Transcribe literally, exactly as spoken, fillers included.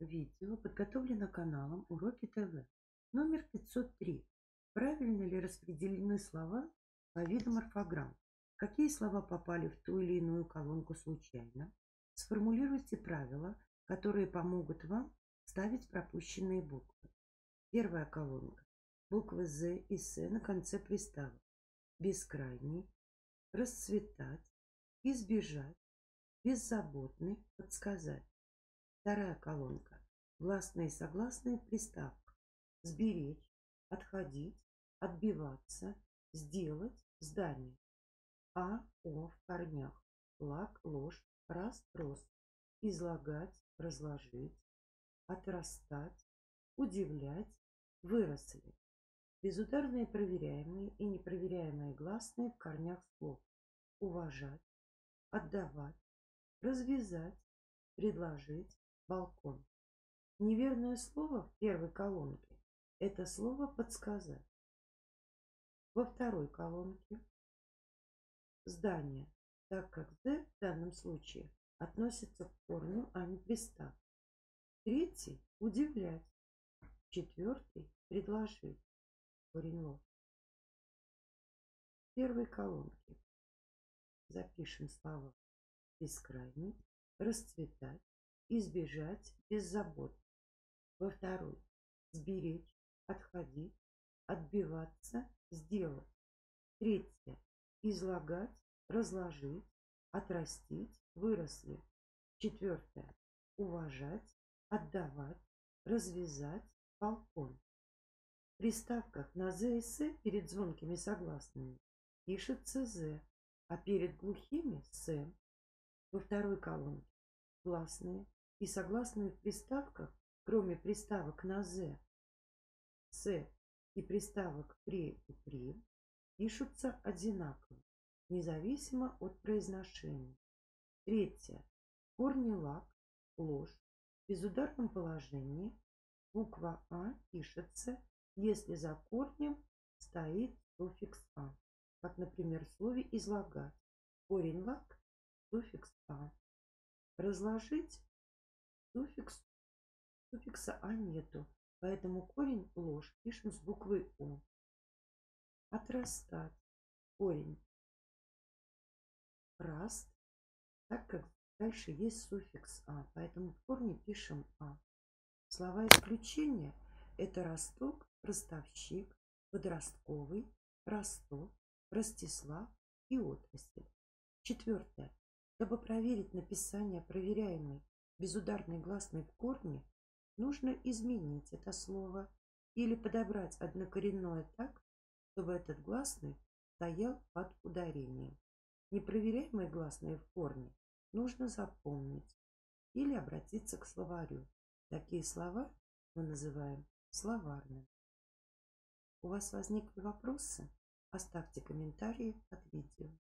Видео подготовлено каналом Уроки ТВ. Номер пятьсот три. Правильно ли распределены слова по видам орфограмм? Какие слова попали в ту или иную колонку случайно? Сформулируйте правила, которые помогут вам ставить пропущенные буквы. Первая колонка. Буквы З и С на конце приставок. Бескрайний, расцветать, избежать, беззаботный, подсказать. Вторая колонка. Гласные и согласные в приставках. Сберечь, отходить, отбиваться, сделать, здание. А, О в корнях. Лак, ложь, раз, рост. Излагать, разложить, отрастать, удивлять, выросли. Безударные проверяемые и непроверяемые гласные в корнях слов. Уважать, отдавать, развязать, предложить, балкон. Неверное слово в первой колонке – это слово «подсказать». Во второй колонке – здание, так как «з» в данном случае относится к корню, а не приставке. Третий – удивлять. Четвертый – предложить. Корень ложь. В первой колонке запишем слова «бескрайний», «расцветать», «избежать», «беззаботно». Во второй – сберечь, отходить, отбиваться, сделать. Третье – излагать, разложить, отрастить, выросли. Четвертое – уважать, отдавать, развязать, балкон. В приставках на З и С перед звонкими согласными пишется З, а перед глухими – С. Во второй колонке гласные и согласные в приставках, кроме приставок на З, С и приставок пре и при, пишутся одинаково, независимо от произношения. Третье. Корни лак, ложь. В безударном положении буква А пишется, если за корнем стоит суффикс А, как, например, в слове «излагать». Корень лак, суффикс А. Разложить, суффикс, суффикса А нету, поэтому корень ложь пишем с буквой О. Отрастать. Корень раст, так как дальше есть суффикс А, поэтому в корне пишем А. Слова исключения – это росток, ростовщик, подростковый, Ростов, Ростислав и отрасль. Четвертое. Чтобы проверить написание проверяемой безударной гласной в корне, нужно изменить это слово или подобрать однокоренное так, чтобы этот гласный стоял под ударением. Непроверяемые гласные в корне нужно запомнить или обратиться к словарю. Такие слова мы называем словарными. У вас возникли вопросы? Оставьте комментарии под видео.